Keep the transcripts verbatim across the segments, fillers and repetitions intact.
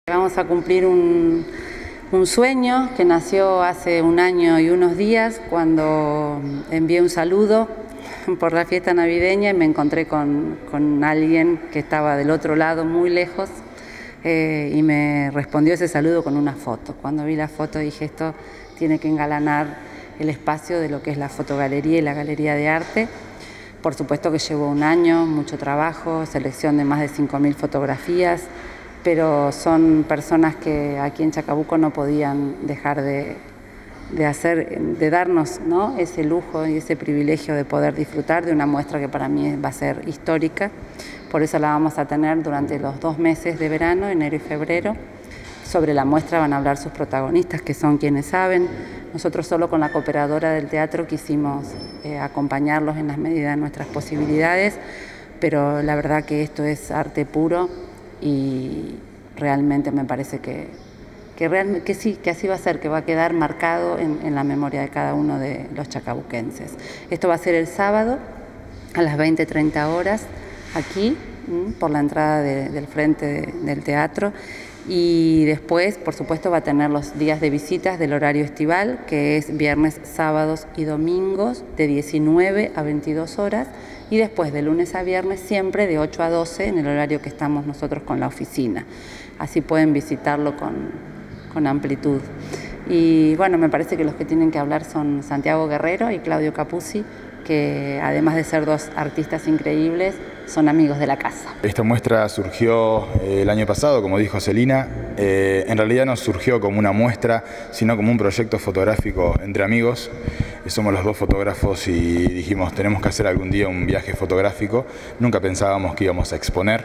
Vamos a cumplir un, un sueño que nació hace un año y unos días cuando envié un saludo por la fiesta navideña y me encontré con, con alguien que estaba del otro lado, muy lejos, eh, y me respondió ese saludo con una foto. Cuando vi la foto dije, esto tiene que engalanar el espacio de lo que es la fotogalería y la galería de arte. Por supuesto que llevó un año, mucho trabajo, selección de más de cinco mil fotografías, pero son personas que aquí en Chacabuco no podían dejar de, de hacer, de darnos, ¿no?, ese lujo y ese privilegio de poder disfrutar de una muestra que para mí va a ser histórica. Por eso la vamos a tener durante los dos meses de verano, enero y febrero. Sobre la muestra van a hablar sus protagonistas, que son quienes saben. Nosotros solo con la cooperadora del teatro quisimos eh, acompañarlos en las medidas de nuestras posibilidades, pero la verdad que esto es arte puro y realmente me parece que, que, real, que sí, que así va a ser, que va a quedar marcado en, en la memoria de cada uno de los chacabuquenses. Esto va a ser el sábado a las veinte treinta horas, aquí, por la entrada de, del frente de, del teatro. Y después, por supuesto, va a tener los días de visitas del horario estival, que es viernes, sábados y domingos de diecinueve a veintidós horas, y después de lunes a viernes siempre de ocho a doce en el horario que estamos nosotros con la oficina. Así pueden visitarlo con, con amplitud. Y bueno, me parece que los que tienen que hablar son Santiago Guerrero y Claudio Capuzzi, que además de ser dos artistas increíbles, son amigos de la casa. Esta muestra surgió eh, el año pasado, como dijo Celina. Eh, en realidad no surgió como una muestra, sino como un proyecto fotográfico entre amigos. Somos los dos fotógrafos y dijimos, tenemos que hacer algún día un viaje fotográfico. Nunca pensábamos que íbamos a exponer.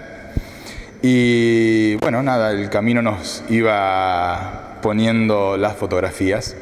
Y bueno, nada, el camino nos iba poniendo las fotografías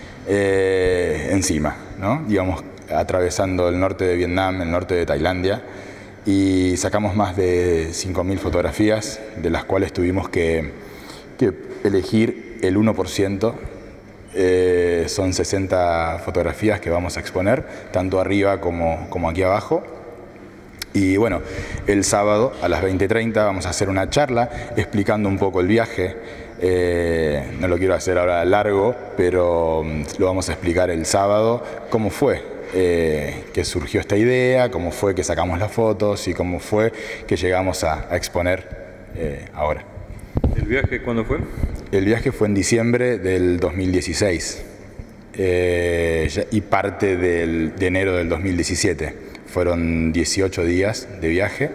eh, encima, ¿no? Íbamos atravesando el norte de Vietnam, el norte de Tailandia, y sacamos más de cinco mil fotografías, de las cuales tuvimos que, que elegir el uno por ciento. Eh, son sesenta fotografías que vamos a exponer, tanto arriba como, como aquí abajo. Y bueno, el sábado a las veinte treinta vamos a hacer una charla explicando un poco el viaje. Eh, no lo quiero hacer ahora largo, pero lo vamos a explicar el sábado, cómo fue eh, que surgió esta idea, cómo fue que sacamos las fotos y cómo fue que llegamos a, a exponer eh, ahora. ¿El viaje cuándo fue? El viaje fue en diciembre del dos mil dieciséis eh, y parte del, de enero del dos mil diecisiete. Fueron dieciocho días de viaje,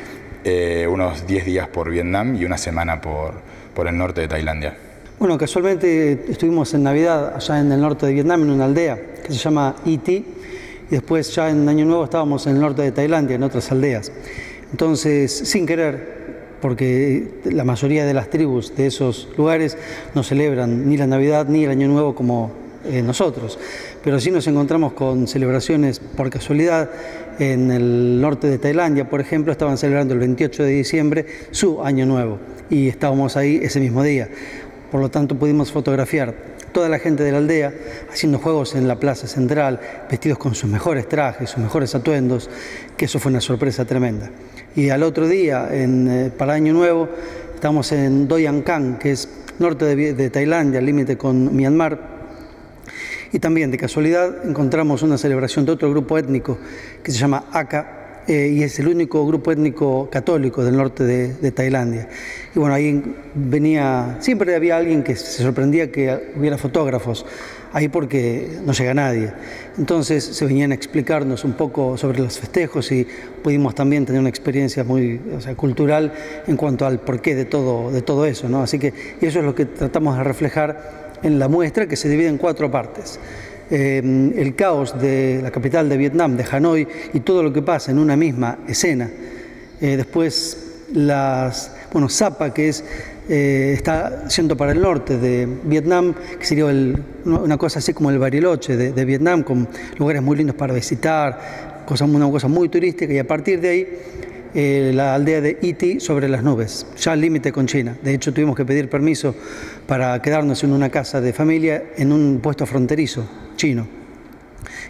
eh, unos diez días por Vietnam y una semana por, por el norte de Tailandia. Bueno, casualmente estuvimos en Navidad allá en el norte de Vietnam, en una aldea que se llama Y Thi, y después ya en Año Nuevo estábamos en el norte de Tailandia, en otras aldeas. Entonces, sin querer, porque la mayoría de las tribus de esos lugares no celebran ni la Navidad ni el Año Nuevo como eh, nosotros, pero sí nos encontramos con celebraciones por casualidad. En el norte de Tailandia, por ejemplo, estaban celebrando el veintiocho de diciembre su Año Nuevo y estábamos ahí ese mismo día. Por lo tanto, pudimos fotografiar toda la gente de la aldea haciendo juegos en la plaza central, vestidos con sus mejores trajes, sus mejores atuendos, que eso fue una sorpresa tremenda. Y al otro día, en, eh, para Año Nuevo, estamos en Doi An Khang, que es norte de, de Tailandia, al límite con Myanmar. Y también, de casualidad, encontramos una celebración de otro grupo étnico que se llama Akha, eh, y es el único grupo étnico católico del norte de, de Tailandia. Y bueno, ahí venía, siempre había alguien que se sorprendía que hubiera fotógrafos ahí porque no llega nadie. Entonces se venían a explicarnos un poco sobre los festejos y pudimos también tener una experiencia muy, o sea, cultural en cuanto al porqué de todo, de todo eso, ¿no? Así que y eso es lo que tratamos de reflejar en la muestra, que se divide en cuatro partes. Eh, el caos de la capital de Vietnam, de Hanoi, y todo lo que pasa en una misma escena. Eh, después las, bueno, Sapa, que es, eh, está yendo para el norte de Vietnam, que sería el, una cosa así como el Bariloche de, de Vietnam, con lugares muy lindos para visitar, cosa, una cosa muy turística, y a partir de ahí Eh, la aldea de Y Thi sobre las nubes, ya al límite con China. De hecho, tuvimos que pedir permiso para quedarnos en una casa de familia en un puesto fronterizo chino.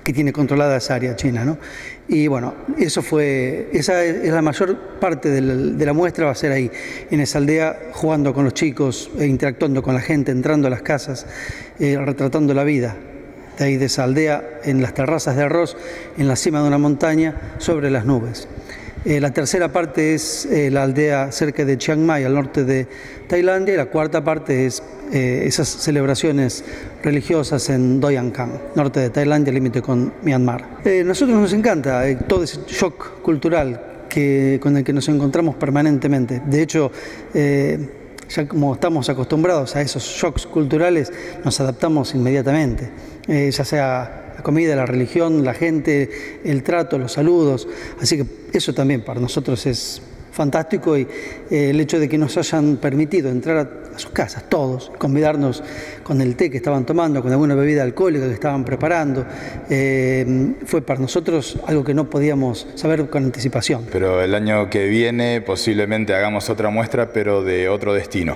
que tiene controlada esa área china, ¿no? Y bueno, eso fue, esa es la mayor parte de la, de la muestra, va a ser ahí, en esa aldea, jugando con los chicos, e interactuando con la gente, entrando a las casas, eh, retratando la vida de ahí de esa aldea, en las terrazas de arroz, en la cima de una montaña, sobre las nubes. Eh, la tercera parte es eh, la aldea cerca de Chiang Mai, al norte de Tailandia, y la cuarta parte es eh, esas celebraciones religiosas en Doi An Khang, norte de Tailandia, límite con Myanmar. Eh, a nosotros nos encanta eh, todo ese shock cultural que, con el que nos encontramos permanentemente. De hecho, eh, ya como estamos acostumbrados a esos shocks culturales, nos adaptamos inmediatamente, eh, ya sea la comida, la religión, la gente, el trato, los saludos. Así que eso también para nosotros es fantástico, y eh, el hecho de que nos hayan permitido entrar a, a sus casas todos, convidarnos con el té que estaban tomando, con alguna bebida alcohólica que estaban preparando, eh, fue para nosotros algo que no podíamos saber con anticipación. Pero el año que viene posiblemente hagamos otra muestra, pero de otro destino,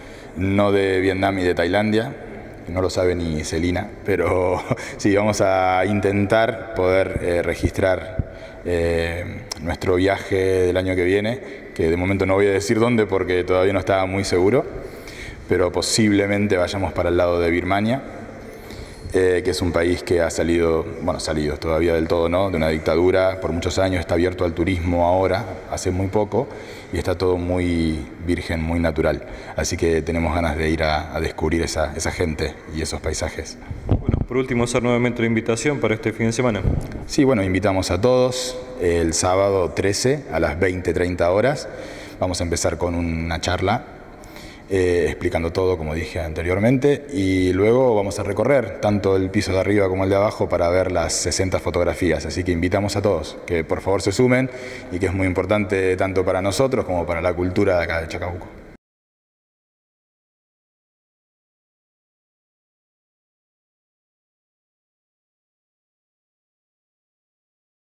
no de Vietnam y de Tailandia. No lo sabe ni Celina, pero sí, vamos a intentar poder eh, registrar eh, nuestro viaje del año que viene, que de momento no voy a decir dónde porque todavía no estaba muy seguro, pero posiblemente vayamos para el lado de Birmania, eh, que es un país que ha salido, bueno, salido todavía del todo, ¿no?, de una dictadura por muchos años, está abierto al turismo ahora, hace muy poco, y está todo muy virgen, muy natural. Así que tenemos ganas de ir a, a descubrir esa, esa gente y esos paisajes. Bueno, por último, hacer nuevamente la invitación para este fin de semana. Sí, bueno, invitamos a todos el sábado trece a las veinte treinta horas. Vamos a empezar con una charla eh, explicando todo, como dije anteriormente, y luego vamos a recorrer tanto el piso de arriba como el de abajo para ver las sesenta fotografías. Así que invitamos a todos que por favor se sumen, y que es muy importante tanto para nosotros como para la cultura de acá de Chacabuco.